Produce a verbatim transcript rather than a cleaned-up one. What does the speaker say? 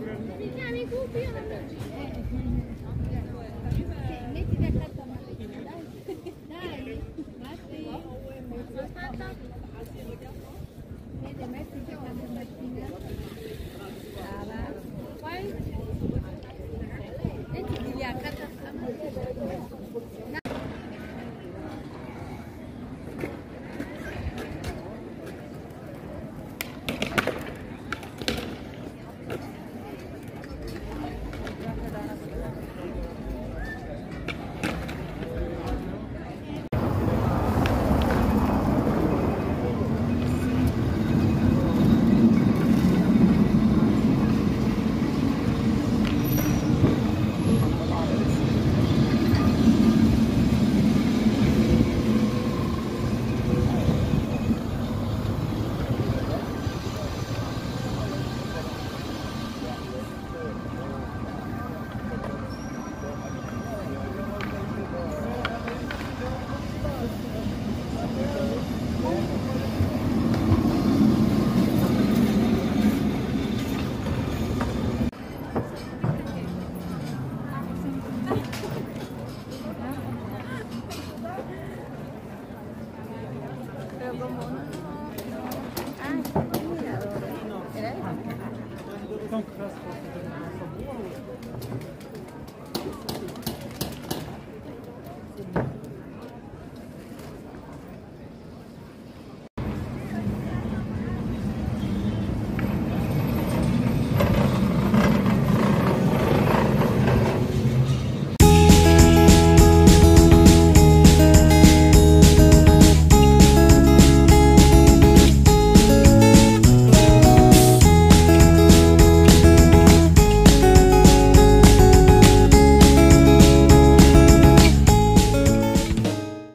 Mi chiami Cupi, io non lo metti da carta dai, dai, basta. Aspetta. Vedi, metti da carta mattina. Brava. Poi? Metti via carta. Tão que fácil para fazer uma boa.